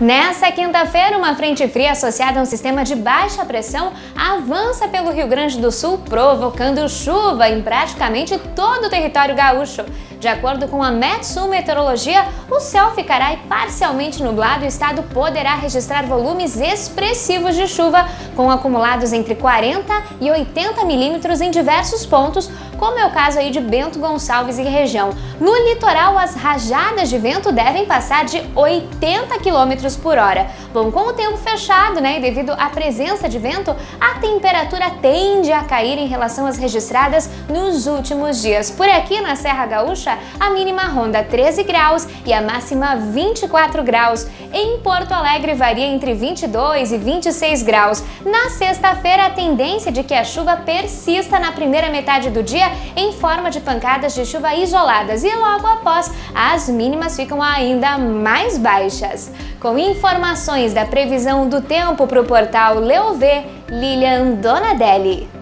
Nessa quinta-feira, uma frente fria associada a um sistema de baixa pressão avança pelo Rio Grande do Sul, provocando chuva em praticamente todo o território gaúcho. De acordo com a Metsul Meteorologia, o céu ficará parcialmente nublado e o estado poderá registrar volumes expressivos de chuva, com acumulados entre 40 e 80 milímetros em diversos pontos, como é o caso aí de Bento Gonçalves e região. No litoral, as rajadas de vento devem passar de 80 km por hora. Bom, com o tempo fechado, e devido à presença de vento, a temperatura tende a cair em relação às registradas nos últimos dias. Por aqui na Serra Gaúcha, a mínima ronda 13 graus e a máxima 24 graus. Em Porto Alegre varia entre 22 e 26 graus. Na sexta-feira, a tendência de que a chuva persista na primeira metade do dia em forma de pancadas de chuva isoladas e logo após as mínimas ficam ainda mais baixas. Com informações da previsão do tempo para o portal Leovê, Lilian Donadelli.